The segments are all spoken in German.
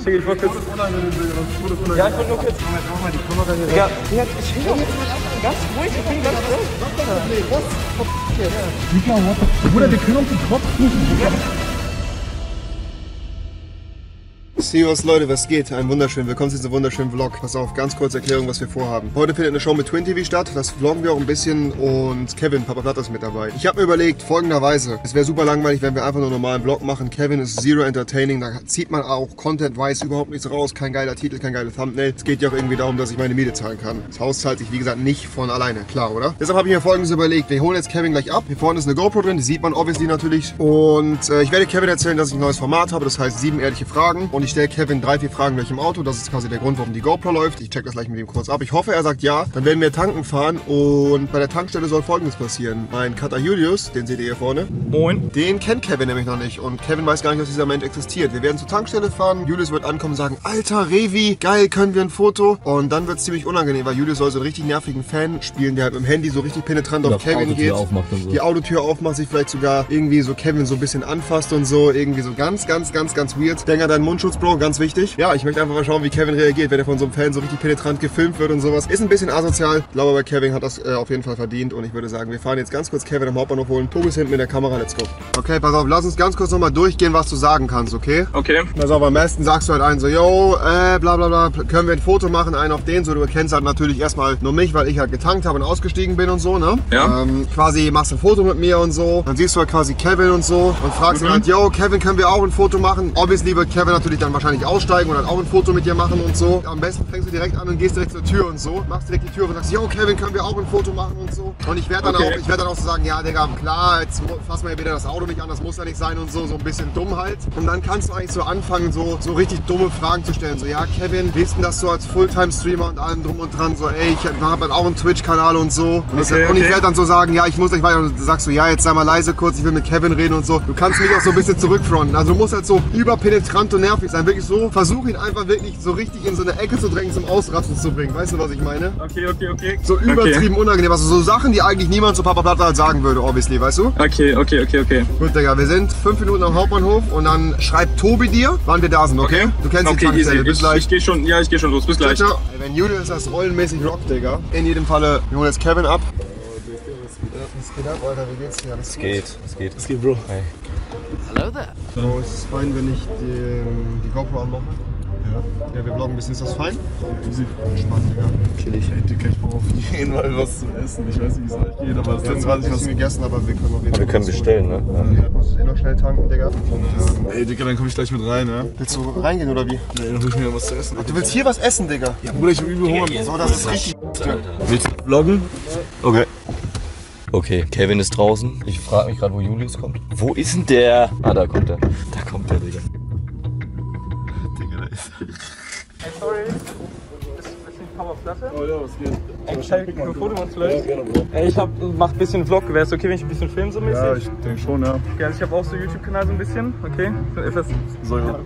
Schick, ich wollte kurz... Ja, ich wollte nur kurz... Mach mal die Kamera hier. Ja, chill doch. Ganz ruhig, ich bin ganz ruhig. Bruder, wir können uns den Kopf nicht. Servus Leute, was geht? Ein wunderschön, willkommen zu diesem wunderschönen Vlog. Pass auf, ganz kurze Erklärung, was wir vorhaben. Heute findet eine Show mit Twin TV statt, das vloggen wir auch ein bisschen und Kevin, Papa Platt ist mit dabei. Ich habe mir überlegt, folgenderweise, es wäre super langweilig, wenn wir einfach nur einen normalen Vlog machen. Kevin ist zero entertaining, da zieht man auch Content-wise überhaupt nichts raus, kein geiler Titel, kein geiler Thumbnail. Es geht ja auch irgendwie darum, dass ich meine Miete zahlen kann. Das Haus zahlt sich, wie gesagt, nicht von alleine, klar, oder? Deshalb habe ich mir folgendes überlegt, wir holen jetzt Kevin gleich ab. Hier vorne ist eine GoPro drin, die sieht man obviously natürlich. Und ich werde Kevin erzählen, dass ich ein neues Format habe, das heißt 7 ehrliche Fragen. Und ich stelle Kevin 3-4 Fragen gleich im Auto. Das ist quasi der Grund, warum die GoPro läuft. Ich check das gleich mit ihm kurz ab. Ich hoffe, er sagt ja. Dann werden wir tanken fahren und bei der Tankstelle soll Folgendes passieren. Mein Cutter Julius, den seht ihr hier vorne. Moin. Den kennt Kevin nämlich noch nicht und Kevin weiß gar nicht, dass dieser Mensch existiert. Wir werden zur Tankstelle fahren. Julius wird ankommen und sagen, Alter, Revi, geil, können wir ein Foto? Und dann wird es ziemlich unangenehm, weil Julius soll so einen richtig nervigen Fan spielen, der halt mit dem Handy so richtig penetrant auf Kevin geht. Die Autotür aufmacht, sich vielleicht sogar irgendwie so Kevin so ein bisschen anfasst und so. Irgendwie so ganz weird. Denk an deinen Mundschutz, Bro, ganz wichtig. Ja, ich möchte einfach mal schauen, wie Kevin reagiert, wenn er von so einem Fan so richtig penetrant gefilmt wird und sowas. Ist ein bisschen asozial. Ich glaube aber, Kevin hat das auf jeden Fall verdient und ich würde sagen, wir fahren jetzt ganz kurz Kevin am Hauptbahnhof holen. Tobi ist hinten mit der Kamera, let's go. Okay, pass auf, lass uns ganz kurz nochmal durchgehen, was du sagen kannst, okay? Okay. Pass auf, am besten sagst du halt einen so, yo, bla bla bla, können wir ein Foto machen, einen auf den, so, du erkennst halt natürlich erstmal nur mich, weil ich halt getankt habe und ausgestiegen bin und so, ne? Ja. Quasi machst du ein Foto mit mir und so, dann siehst du halt quasi Kevin und so und fragst ihn halt, yo, Kevin, können wir auch ein Foto machen? Obviously wird Kevin natürlich dann wahrscheinlich aussteigen und halt auch ein Foto mit dir machen und so. Am besten fängst du direkt an und gehst direkt zur Tür und so, machst direkt die Tür und sagst, yo, Kevin, können wir auch ein Foto machen und so. Und ich werde dann auch so sagen, ja, Digga, klar, jetzt fass mal wieder das Auto nicht an, das muss ja nicht sein und so, so ein bisschen dumm halt. Und dann kannst du eigentlich so anfangen, so richtig dumme Fragen zu stellen. So, ja, Kevin, wie ist denn das so als Fulltime-Streamer und allem drum und dran? So, ey, ich habe halt auch einen Twitch-Kanal und so. Und ich werde dann so sagen, ja, ich muss gleich weiter. Und du sagst so, ja, jetzt sei mal leise kurz, ich will mit Kevin reden und so. Du kannst mich auch so ein bisschen zurückfronten. Also du musst halt so überpenetrant und nervig sein. Wirklich so, versuch ihn einfach wirklich so richtig in so eine Ecke zu drängen, zum Ausrasten zu bringen. Weißt du, was ich meine? Okay. So übertrieben unangenehm. Also so Sachen, die eigentlich niemand zu Papa Platt halt sagen würde, obviously, weißt du? Okay. Gut, Digga, wir sind 5 Minuten am Hauptbahnhof und dann schreibt Tobi dir, wann wir da sind, okay? Du kennst die Tankstelle, bis gleich. Ich gehe schon los, bis gleich. Ciao. Wenn Julius das rollenmäßig rockt, Digga. In jedem Falle, wir holen jetzt Kevin ab. Was geht ab, Alter? Wie geht's dir? Es geht. Was geht, Bro? Hey. Hello there. Bro, ist es fein, wenn ich die GoPro anmache? Ja, wir vloggen ein bisschen. Ist das fein? Easy. Spannend, Digga. Chillig. Digga, ich brauche auf jeden Fall was zu essen. Ich weiß nicht, wie es euch geht, aber das letzte Mal, was gegessen, aber wir können auf jeden Fall. Wir können bestellen, ne? Ja, muss noch schnell tanken, Digga. Ey, Digga, dann komm ich gleich mit rein, ja? Willst du reingehen oder wie? Nee, dann hol ich mir was zu essen. Ach, du willst hier was essen, Digga? Ja, Bruder, ich hab übel Hunger. So, das ist richtig. Willst du vloggen? Okay. Okay, Kevin ist draußen. Ich frage mich gerade, wo Julius kommt. Wo ist denn der? Ah, da kommt er. Da kommt der, Digga. Digga, da ist er. Hey, sorry. Ist nicht Papa Platte? Oh ja, was geht? Ey, kann ich ein Foto machen vielleicht? Ja, gerne, Bro. Ey, mach ein bisschen Vlog. Wäre es okay, wenn ich ein bisschen filme so mäßig? Ja, ich denke schon, ja. Ja, also ich habe auch so YouTube-Kanal so ein bisschen, okay? So, ja.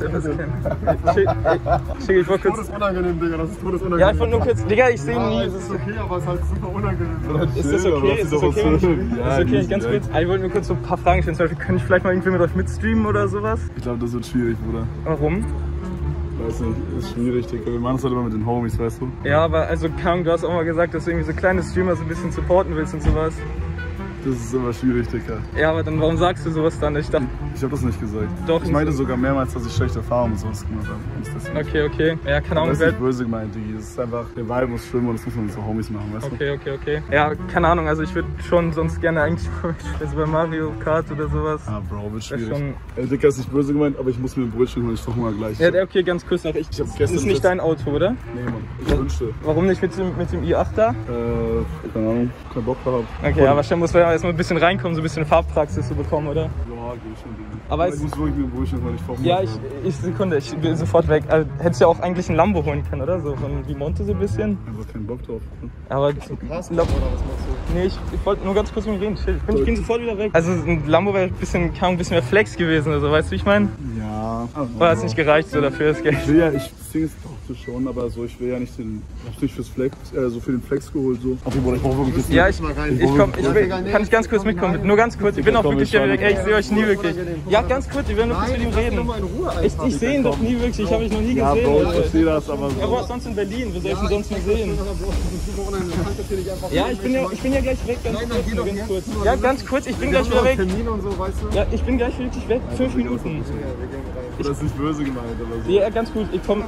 Schick, ich wollte kurz... Todesunangenehm, Digga, das ist todesunangenehm. Ja, ich wollte nur kurz... Digga, ich sehe ihn nie. Das ist okay, aber es ist halt super unangenehm. Ist das okay? Ist das okay? Ist okay, ganz kurz. Ich wollte nur kurz so ein paar Fragen stellen. Zum Beispiel, kann ich vielleicht mal irgendwie mit euch mitstreamen oder sowas? Ich glaube, das wird schwierig, Bruder. Warum? Weiß nicht, ist schwierig, Digga. Wir machen das halt immer mit den Homies, weißt du? Ja, aber also, du hast auch mal gesagt, dass du irgendwie so kleine Streamer so ein bisschen supporten willst und sowas. Das ist immer schwierig, Digga. Ja, aber dann warum sagst du sowas dann? Ich dachte... Ich hab das nicht gesagt. Doch. Ich meinte sogar mehrmals, dass ich schlechte Erfahrungen mit sowas gemacht habe. Okay. Ja, keine Ahnung. Das ist nicht böse gemeint, Diggi. Das ist einfach, der Vibe muss schwimmen und das muss man mit so Homies machen, weißt du? Okay. Ja, keine Ahnung. Also ich würde schon sonst gerne eigentlich also bei Mario Kart oder sowas. Ah, Bro, wird schwierig. Schon... Ey, Digga, ist nicht böse gemeint, aber ich muss mir ein Brötchen holen. Ich verhungere gleich. Ja, okay, ganz kurz noch. Ich hab gestern ist nicht dein Auto, oder? Nee, Mann. Ich wünschte. Warum nicht mit dem i8 da? Keine Ahnung. Kein Bock gehabt. Okay, aber wahrscheinlich muss man ja erstmal ein bisschen reinkommen, so ein bisschen Fahrpraxis zu bekommen, oder? Ja, geh schon. Aber ich muss wirklich mir ein Brötchen holen. Ich verhungere. Ja, Sekunde, ich bin sofort weg. Also, hättest du ja auch eigentlich ein Lambo holen können, oder? So von Vimonte so ein bisschen. Einfach keinen Bock drauf. Aber oder was machst du? nee, ich wollte nur ganz kurz mit ihm reden. Ich bin sofort wieder weg. Also ein Lambo wäre ein bisschen mehr Flex gewesen oder so, weißt du, wie ich meine? Ja. Oder hat es nicht gereicht so dafür das Geld? Ich will ja, das Ding ist doch. möchte schon, aber so, ich will ja nicht den, ich hab's nicht fürs Flex, so für den Flex geholt, so. Okay, Bruder, ich brauche wirklich jetzt ja, kann ich ganz kurz mitkommen? Nur ganz kurz, ich bin auch wirklich der weg. Ey, ich sehe euch nie wirklich. Ja, ganz kurz, ich will nur kurz mit ihm reden. Ich sehe ihn doch nie wirklich, ich habe ihn noch nie gesehen. Ja, Bro, ich verstehe das, aber so. Aber sonst in Berlin, wo soll ich ihn sonst mal sehen? Ja, ich bin ja gleich weg, ganz kurz. Ja, ganz kurz, ich bin gleich wieder weg. Ja, ich bin gleich wirklich weg, 5 Minuten. Das ist nicht böse gemeint, aber so. Ja, ganz gut, ich komm.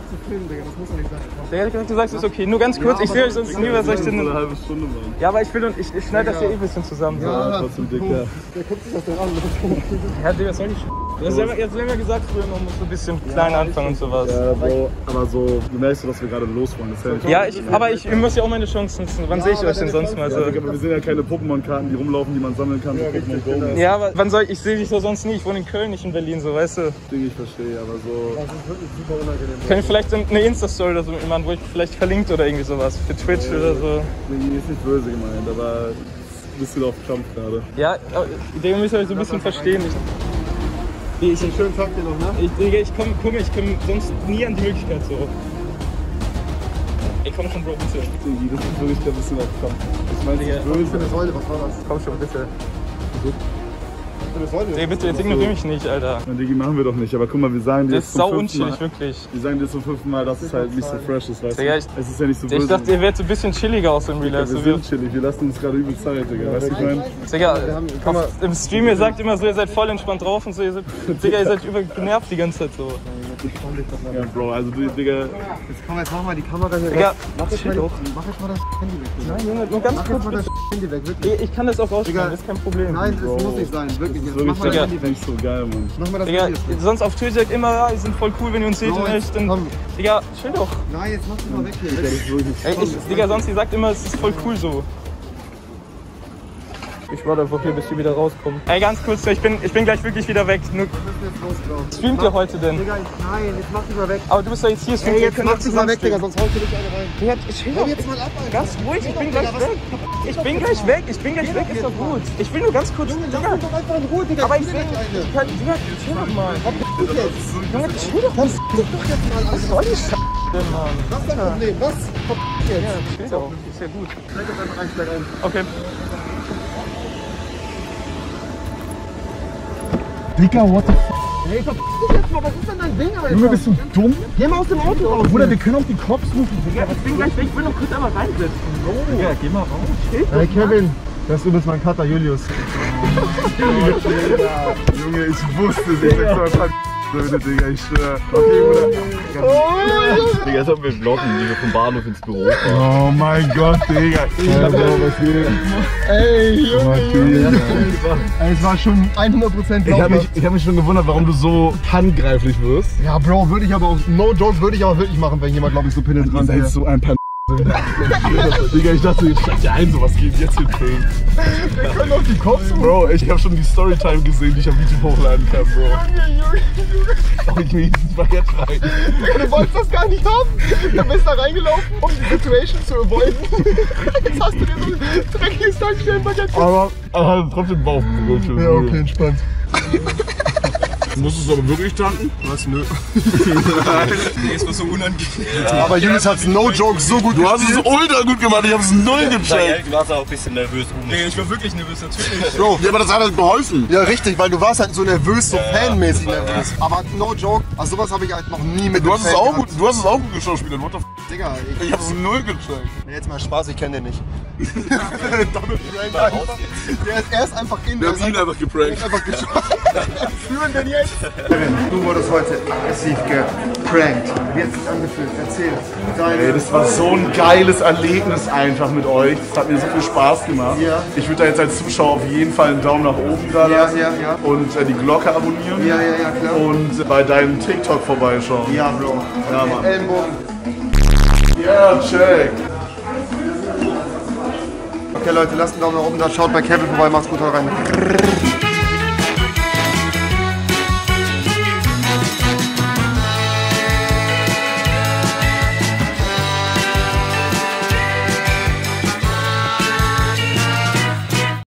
Der hat gesagt, es ist okay. Nur ganz kurz, ich sehe euch sonst nie, was soll ich denn. Eine halbe Stunde, Mann. Ja, aber ich will und ich schneide das ja eh ein bisschen zusammen. Ja, trotzdem dicker. Der guckt sich das denn an. Ja, Digga, was soll ich? Du hast selber gesagt, früher man muss so ein bisschen klein anfangen und sowas. Ja, Bro, aber so, du merkst so, dass wir gerade los wollen. Das ist ja, aber ich muss ja auch meine Chance nutzen. Wann sehe ich euch denn sonst mal so? Ja, wir sind ja keine Pokémon-Karten, die rumlaufen, die man sammeln kann. So ja, aber wann soll ich sehe dich so sonst nie. Ich wohne in Köln, nicht in Berlin, so, weißt du? Ich verstehe, aber so. Das ist wirklich super unangenehm. Kann ich vielleicht eine Insta-Story oder so machen, wo ich vielleicht verlinkt oder irgendwie sowas für Twitch oder so. Nee, ist nicht böse gemeint, aber ein bisschen auf Kampf gerade. Ja, Digga, müsst ihr euch so ein bisschen verstehen. Einen schönen Tag dir noch, ne? Ich komm sonst nie an die Möglichkeit so. Ey, komm schon, Bro, bitte. Digi, das ist wirklich ein bisschen auf Kampf. Ich meine, Digga, Was für eine Säule, was war das? komm schon, bitte. Für eine Säule? Ey, bitte, jetzt ignoriere mich nicht, Alter. Na, Digi, machen wir doch nicht, aber guck mal, wir sagen dir Das jetzt ist sau zum 5. Mal. unchillig, wirklich. Wir sagen dir zum 5. Mal, dass es halt nicht so fresh ist, weißt du? Digga, Es ist ja nicht so böse. Ich dachte, ihr werdet so ein bisschen chilliger aus dem Real Ja, Life. wir sind chillig, wir lassen uns gerade übel Zeit, Digga. Weißt du, ich meine? Digga, im Stream, ihr sagt immer so, ihr seid voll entspannt drauf und so, Digga, ihr seid über genervt die ganze Zeit so. Ja, Bro, also du, Digga. Jetzt komm, jetzt mach mal die Kamera hier Digga, weg. Mach jetzt mal das Handy weg. Digga. Nein, Junge, nur ganz Mach kurz. jetzt mal das bitte. Handy weg, wirklich. Ich kann das auch rausschneiden, Digga, das ist kein Problem. Nein, das muss nicht sein, wirklich. Jetzt mach mal das Wirklich, Handy weg. nicht so geil, Mann. Mach mal das Digga, Handy weg. sonst auf Twitch sagt immer, ja, die sind voll cool, wenn ihr uns seht Bro, und jetzt echt. Dann, komm. Digga, chill doch. Nein, jetzt mach das mal weg hier. Das ist wirklich. Ey, Digga, sonst, ihr sagt immer, es ist voll cool so. Ich warte einfach hier, bis die wieder rauskommen. Ey, ganz kurz, ich bin gleich wirklich wieder weg. Nur, Wir müssen jetzt raus, Bro. streamt ihr heute denn? Digga, nein, jetzt mach dich mal weg. Aber du bist doch jetzt hier, Ey, streamt, jetzt mach dich mal weg, Digga, sonst haust du dich eine rein. Digga, chill Hör doch. jetzt mal ab, Alter. Ganz ruhig, ich bin gleich weg. Ich bin gleich weg, ist doch gut. Ich will nur ganz kurz, Junge, Digga. lass mich doch einfach in Ruhe, Digga. Aber ich will will, nicht eine. Digga, chill doch mal. Junge, chill doch mal. Dann f*** dich doch jetzt mal, Alter. Soll ich denn, Mann? Was ist dein Problem? Was? Verf*** jetzt. Ja, chill doch. Ist ja gut. Steig jetzt einfach rein, steig ein. Okay. Digga, what the f***? Hey, verpiss dich jetzt mal, was ist denn dein Ding, Alter? Junge, bist du dumm? Geh mal aus dem Auto raus. Bruder, wir können auch die Cops rufen. Digga, ich bin gleich weg, ich will noch kurz einmal reinsetzen. Digga, geh mal raus. Hey, Kevin. Das ist übrigens mein Cutter, Julius. Junge, ich wusste es. Ich sag so ein paar Leute, Digga, ich schwör. Okay, Bruder. Digga, jetzt haben wir vloggen, wie wir vom Bahnhof ins Büro fahren. Oh mein Gott, Digga. Was geht? Ey, Junge. Was geht? Ey, es war schon 100% glaubhaft. Ich hab mich schon gewundert, warum du so handgreiflich wirst. Ja, Bro, würde ich aber auch, no joke, würde ich aber wirklich machen, wenn jemand, glaube ich, so penetrant wäre. so ein paar Digga, ich dachte, jetzt steigt ja ein, so was geht jetzt in Film. Wir können doch die Cops rufen. Bro, ich hab schon die Storytime gesehen, die ich auf YouTube hochladen kann, Bro. Oh, ich will dieses Baguette rein. Du wolltest das gar nicht haben. Du bist da reingelaufen, um die Situation zu avoiden. Jetzt hast du dir so ein dreckiges Tankstellenbaguette. Aber trotzdem Bauchbrötchen. Ja, okay, entspannt. Musstest du aber wirklich tanken? Was? Nö. Ist was so unangenehm. Aber Julius hat's no joke so gut Du hast es ultra gut gemacht, ich hab's null gecheckt. Du warst auch ein bisschen nervös. Ich war wirklich nervös, natürlich. Bro. Ja, aber das hat halt geholfen. Ja, richtig, weil du warst halt so nervös, so fanmäßig nervös. Aber no joke, also sowas habe ich halt noch nie mit Du dem hast es Fan auch gehabt. gut, du hast es auch gut geschauspielert. What the f***? Digga, Ich hab's null gecheckt. jetzt mal Spaß, ich kenne den nicht. Double Prank einfach. Er ist einfach in Wir der haben ihn einfach geprankt. einfach geschossen. Führen denn jetzt? Du wurdest heute aggressiv geprankt. Wie hat es sich angefühlt? Erzähl. Ey, das war so ein geiles Erlebnis einfach mit euch. Das hat mir so viel Spaß gemacht. Ja. Ich würde da jetzt als Zuschauer auf jeden Fall einen Daumen nach oben da lassen. Ja. Und die Glocke abonnieren. Ja, klar. Und bei deinem TikTok vorbeischauen. Ja, Bro. Ja, Mann. Ellenbogen. Ja, check. Okay, Leute, lasst einen Daumen nach oben da. Schaut bei Kevin vorbei. Macht's gut, haut rein.